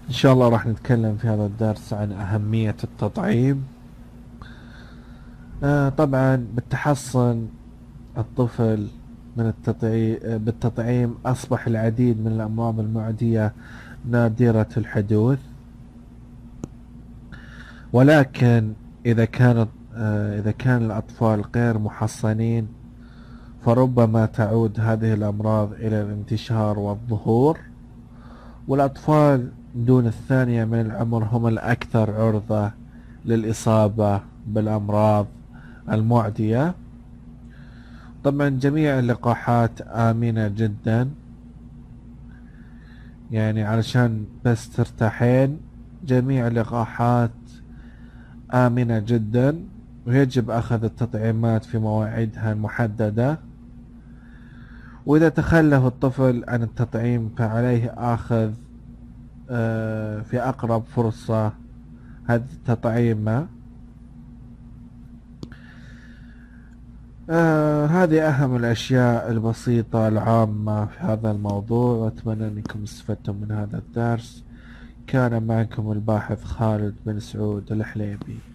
إن شاء الله راح نتكلم في هذا الدرس عن أهمية التطعيم. طبعا بالتحصن الطفل من بالتطعيم أصبح العديد من الأمراض المعدية نادرة الحدوث، ولكن إذا كان الأطفال غير محصنين فربما تعود هذه الأمراض إلى الانتشار والظهور، والأطفال دون الثانية من العمر هم الأكثر عرضة للإصابة بالأمراض المعدية. طبعا جميع اللقاحات آمنة جدا، يعني علشان بس ترتاحين، جميع اللقاحات آمنة جدا، ويجب أخذ التطعيمات في مواعيدها المحددة. وإذا تخلف الطفل عن التطعيم فعليه أخذ في أقرب فرصة هذه التطعيمة. هذه أهم الأشياء البسيطة العامة في هذا الموضوع، وأتمنى أنكم استفدتم من هذا الدرس. كان معكم الباحث خالد بن سعود الحليبي.